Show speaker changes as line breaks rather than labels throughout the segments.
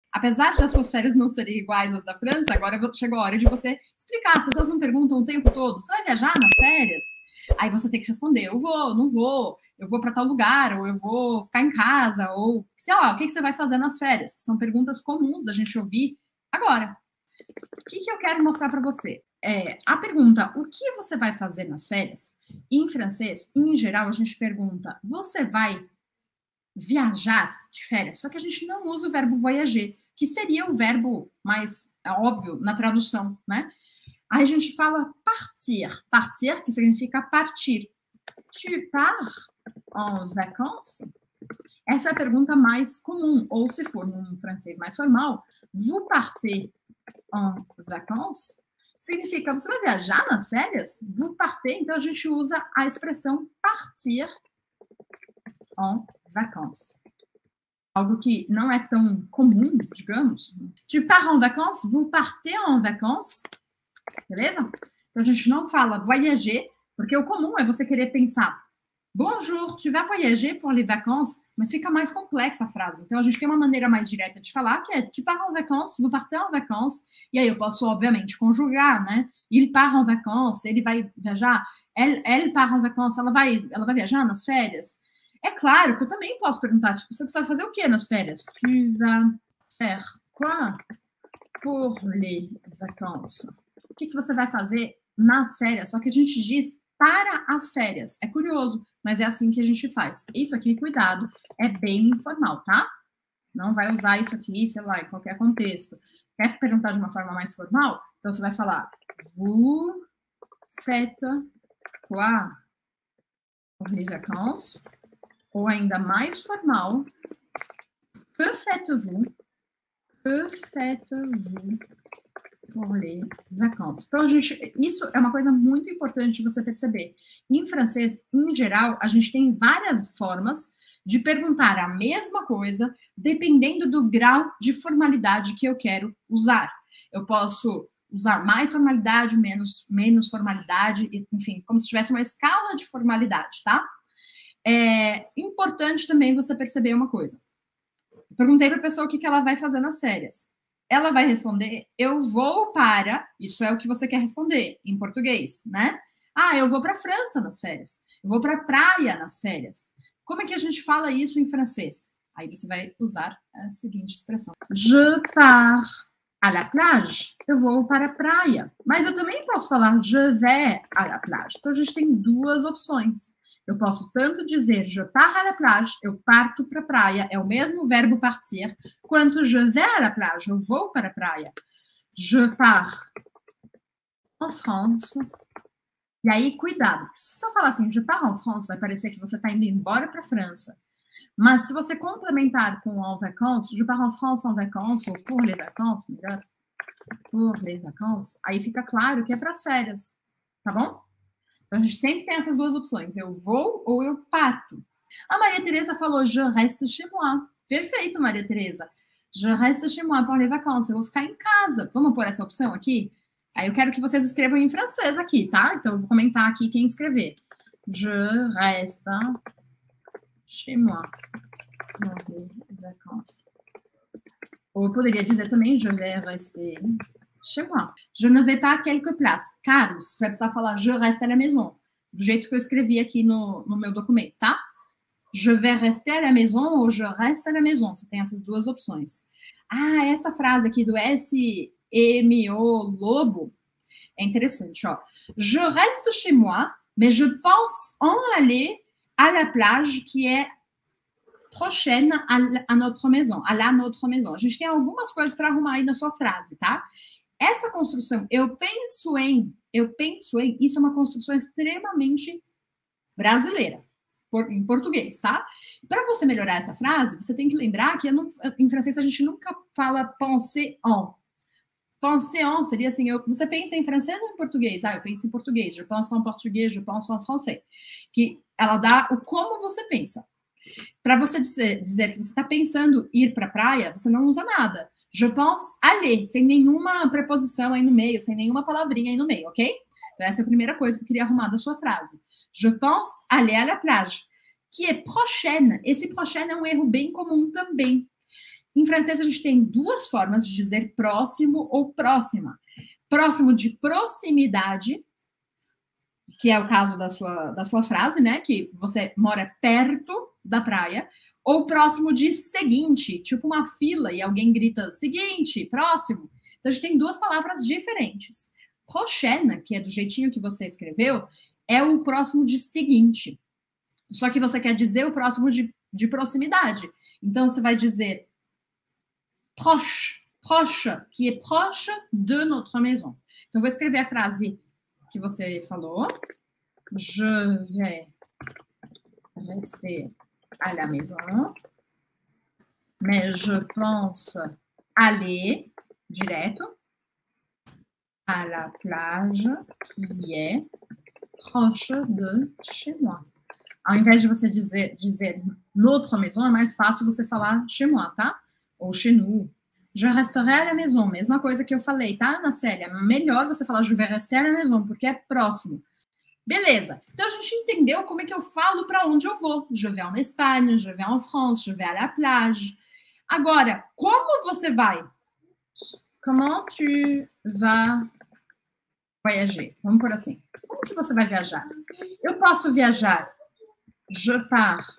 Apesar das suas férias não serem iguais às da França, agora chegou a hora de você explicar. As pessoas não perguntam o tempo todo: você vai viajar nas férias? Aí você tem que responder: eu vou, não vou, eu vou para tal lugar, ou eu vou ficar em casa, ou sei lá, o que você vai fazer nas férias? São perguntas comuns da gente ouvir agora. O que eu quero mostrar para você? A pergunta: o que você vai fazer nas férias? Em francês, em geral, a gente pergunta: você vai viajar de férias? Só que a gente não usa o verbo voyager, que seria o verbo mais óbvio na tradução, né? Aí a gente fala partir. Partir, que significa partir. Tu pars en vacances? Essa é a pergunta mais comum. Ou se for num francês mais formal, vous partez en vacances? Significa, você vai viajar nas férias? Vous partez, então a gente usa a expressão partir en vacances. Algo que não é tão comum, digamos. Tu pars en vacances, vous partez en vacances. Beleza? Então a gente não fala voyager, porque o comum é você querer pensar: bonjour, tu vas voyager pour les vacances, mas fica mais complexa a frase. Então a gente tem uma maneira mais direta de falar, que é tu pars en vacances, vous partez en vacances, e aí eu posso, obviamente, conjugar, né? Il part en vacances, ele vai viajar, elle part en vacances, ela vai viajar nas férias. É claro que eu também posso perguntar, tipo, você vai fazer o que nas férias? Tu vas faire quoi pour les vacances? O que você vai fazer nas férias? Só que a gente diz para as férias. É curioso, mas é assim que a gente faz. Isso aqui, cuidado, é bem informal, tá? Não vai usar isso aqui, sei lá, em qualquer contexto. Quer perguntar de uma forma mais formal? Então você vai falar: vous faites quoi pour les vacances? Ou ainda mais formal: que faites-vous? Que faites-vous pour les vacances? Então, isso é uma coisa muito importante você perceber. Em francês, em geral, a gente tem várias formas de perguntar a mesma coisa, dependendo do grau de formalidade que eu quero usar. Eu posso usar mais formalidade, menos formalidade, enfim, como se tivesse uma escala de formalidade, tá? É importante também você perceber uma coisa. Perguntei para a pessoa o que ela vai fazer nas férias. Ela vai responder: eu vou para... Isso é o que você quer responder em português, né? Ah, eu vou para a França nas férias. Eu vou para a praia nas férias. Como é que a gente fala isso em francês? Aí você vai usar a seguinte expressão: je pars à la plage. Eu vou para a praia. Mas eu também posso falar je vais à la plage. Então a gente tem duas opções. Eu posso tanto dizer je pars à la plage, eu parto para a praia, é o mesmo verbo partir, quanto je vais à la plage, eu vou para a praia. Je pars en France. E aí, cuidado, se eu falar assim, je pars en France, vai parecer que você está indo embora para a França. Mas se você complementar com en vacances, je pars en France en vacances, ou pour les vacances, melhor, pour les vacances, aí fica claro que é para as férias, tá bom? Então, a gente sempre tem essas duas opções: eu vou ou eu parto. A Maria Tereza falou: je reste chez moi. Perfeito, Maria Tereza. Je reste chez moi pour les vacances. Eu vou ficar em casa. Vamos pôr essa opção aqui? Aí eu quero que vocês escrevam em francês aqui, tá? Então eu vou comentar aqui quem escrever. Je reste chez moi pour les vacances. Ou eu poderia dizer também: je vais rester chez moi. Je ne vais pas à quelque place. Carlos, você vai precisar falar je reste à la maison, do jeito que eu escrevi aqui no meu documento, tá? Je vais rester à la maison ou je reste à la maison. Você tem essas duas opções. Ah, essa frase aqui do SMO Lobo é interessante, ó. Je reste chez moi, mais je pense en aller à la plage qui est prochaine à notre maison, à la notre maison. A gente tem algumas coisas para arrumar aí na sua frase, tá? Essa construção, eu penso em, isso é uma construção extremamente brasileira, em português, tá? Para você melhorar essa frase, você tem que lembrar que em francês a gente nunca fala penser en. Penser en seria assim, você pensa em francês ou em português? Ah, eu penso em português, je pense en português, je pense en français. Que ela dá o como você pensa. Para você dizer que você está pensando ir para a praia, você não usa nada. Je pense aller, sem nenhuma preposição aí no meio, sem nenhuma palavrinha aí no meio, ok? Então, essa é a primeira coisa que eu queria arrumar da sua frase. Je pense aller à la plage. Que é prochaine. Esse prochaine é um erro bem comum também. Em francês, a gente tem duas formas de dizer próximo ou próxima. Próximo de proximidade, que é o caso da sua frase, né? Que você mora perto da praia. Ou próximo de seguinte, tipo uma fila e alguém grita seguinte, próximo. Então, a gente tem duas palavras diferentes. Prochaine, que é do jeitinho que você escreveu, é o próximo de seguinte. Só que você quer dizer o próximo de proximidade. Então, você vai dizer proche, proche, que é proche de notre maison. Então, vou escrever a frase que você falou. Je vais rester à la maison, mais je pense aller direto à la plage qui est proche de chez moi. Ao invés de você dizer notre maison, é mais fácil você falar chez moi, tá? Ou chez nous. Je resterai à la maison, mesma coisa que eu falei, tá, Ana Célia? Melhor você falar je vais rester à la maison, porque é próximo. Beleza. Então, a gente entendeu como é que eu falo para onde eu vou. Je vais en Espagne, je vais en France, je vais à la plage. Agora, como você vai? Comment tu vas voyager? Vamos por assim. Como que você vai viajar? Eu posso viajar. Je pars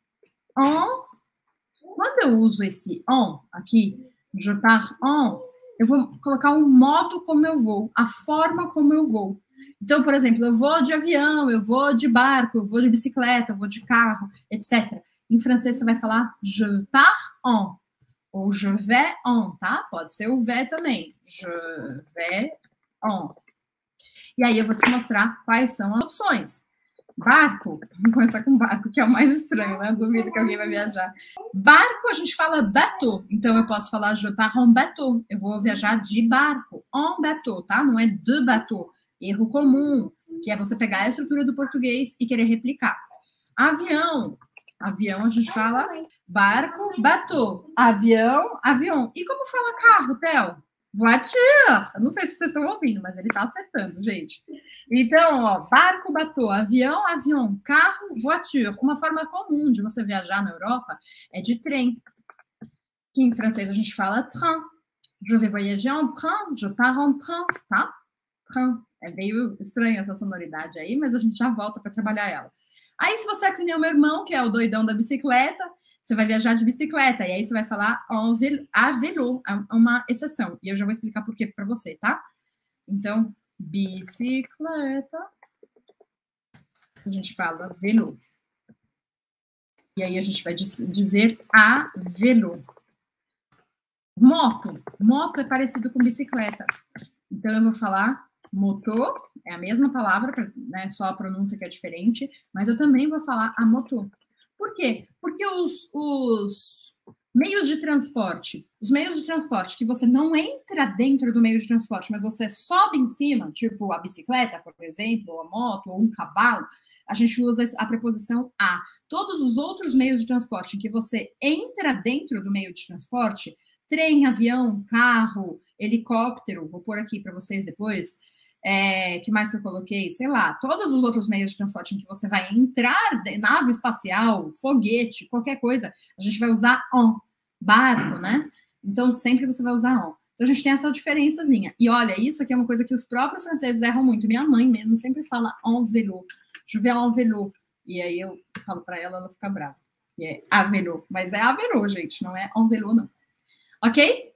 en. Quando eu uso esse en aqui, je pars en, eu vou colocar o modo como eu vou, a forma como eu vou. Então, por exemplo, eu vou de avião, eu vou de barco, eu vou de bicicleta, eu vou de carro, etc. Em francês, você vai falar je pars en, ou je vais en, tá? Pode ser o vais também. Je vais en. E aí eu vou te mostrar quais são as opções. Barco, vamos começar com barco, que é o mais estranho, né? Duvido que alguém vai viajar. Barco, a gente fala bateau. Então, eu posso falar je pars en bateau. Eu vou viajar de barco. En bateau, tá? Não é de bateau. Erro comum, que é você pegar a estrutura do português e querer replicar. Avião. Avião, a gente fala barco, bateau. Avião, avião. E como fala carro, Theo? Voiture. Não sei se vocês estão ouvindo, mas ele está acertando, gente. Então, ó, barco, bateau, avião, avião, carro, voiture. Uma forma comum de você viajar na Europa é de trem. Que em francês a gente fala train. Je vais voyager en train, je pars en train, tá? Train. É meio estranha essa sonoridade aí, mas a gente já volta para trabalhar ela. Aí, se você é que nem o meu irmão, que é o doidão da bicicleta, você vai viajar de bicicleta, e aí você vai falar a vélo, é uma exceção. E eu já vou explicar por quê para você, tá? Então, bicicleta, a gente fala vélo. E aí a gente vai dizer a vélo. Moto. Moto é parecido com bicicleta. Então, eu vou falar moto, é a mesma palavra, né, só a pronúncia que é diferente, mas eu também vou falar a moto. Por quê? Porque os meios de transporte que você não entra dentro do meio de transporte, mas você sobe em cima, tipo a bicicleta, por exemplo, ou a moto, ou um cavalo, a gente usa a preposição a. Todos os outros meios de transporte em que você entra dentro do meio de transporte, trem, avião, carro, helicóptero, vou pôr aqui para vocês depois, que mais que eu coloquei? Sei lá, todos os outros meios de transporte em que você vai entrar, nave espacial, foguete, qualquer coisa, a gente vai usar en, barco, né? Então, sempre você vai usar en. Então, a gente tem essa diferençazinha. E olha, isso aqui é uma coisa que os próprios franceses erram muito. Minha mãe mesmo sempre fala en vélo, je vais en vélo. E aí eu falo para ela, ela fica brava. E é a vélo, mas é a vélo, gente, não é en vélo, não. Ok?